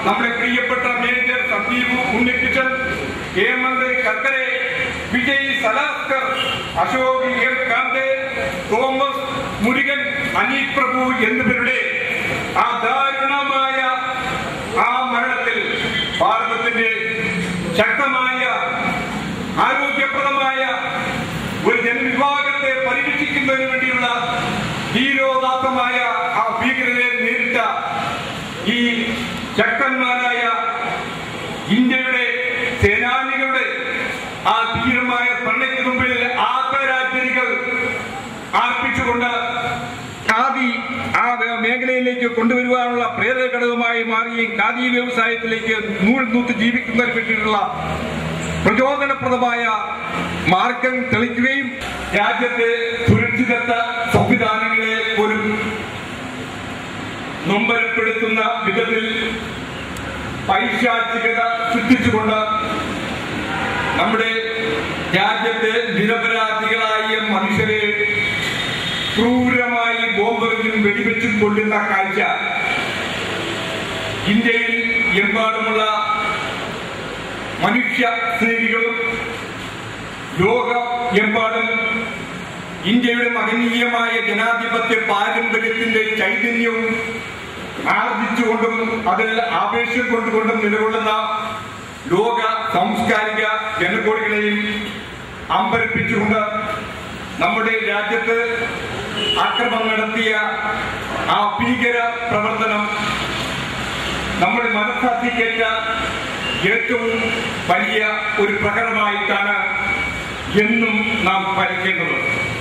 നമ്മുടെ പ്രിയപ്പെട്ട major Sandeep Unnikrishnan, Hemant Karkare, Vijay Salaskar, Ashok M Kamte, Thomas Murugan, Aneeth Prabhu എന്നിവരുടെ ആ ദാരുണമായ ആ മരണത്തിൽ ഭാരതത്തിന്റെ ശക്തമായ ആരോഗ്യപ്രദമായ ഒരു ജനവിഭാഗത്തെ പരിരക്ഷിക്കുന്നതിന് വേണ്ടിയുള്ള ധീരോദാത്തമായ ആ ഭീകരരെ നേരിട്ട ഈ ശക്തന്മാരായ ഇന്ത്യയുടെ സേനാനികളുടെ ആ ധീരമായ സ്മരണയ്ക്ക് മുമ്പിൽ ആദരാഞ്ജലികൾ അർപ്പിച്ചുകൊണ്ട് ഖാദി ആ മേഖലയിലേക്ക് കൊണ്ടുവരുവാനുള്ള പ്രേരക ഘടകമായി മാറിയ ഖാദി വ്യവസായത്തിലേക്ക് നൂൽനൂത്ത് ജീവിക്കുന്നതിന് വേണ്ടിയിട്ടുള്ള പ്രചോദനപ്രദമായ മാർഗം തെളിക്കുകയും രാജ്യത്തെ സുരക്ഷിതത്വ സംവിധാനങ്ങളെ പോലും നൊമ്പരപ്പെടുത്തുന്ന വിധത്തിൽ പൈശാചികത സൃഷ്ടിച്ചുകൊണ്ട് നമ്മുടെ രാജ്യത്തെ നിരപരാധികളായ മനുഷ്യരെ ക്രൂരമായി ബോംബെറിഞ്ഞും വെടിവെച്ചും കൊല്ലുന്ന കാഴ്ച ഇന്ത്യയിൽ എമ്പാടുമുള്ള മനുഷ്യ സ്നേഹികളും ലോക എമ്പാടും ഇന്ത്യയുടെ മഹനീയമായ ജനാധിപത്യ പാരമ്പര്യത്തിന്റെ ചൈതന്യവും ആർജിച്ചുകൊണ്ടും അതിൽ ആവേശം കൊണ്ടുകൊണ്ടും നിലകൊള്ളുന്ന ലോക സാംസ്കാരിക ജനകോടികളെയും അമ്പരപ്പിച്ചുകൊണ്ട് നമ്മുടെ രാജ്യത്ത് ആക്രമണം നടത്തിയ ആ ഭീകര പ്രവർത്തനം നമ്മൾ മനസ്സാക്ഷിക്കേറ്റ ഏറ്റവും വലിയ ഒരു പ്രഹരമായിട്ടാണ് എന്നും നാം ഭരിക്കേണ്ടത്.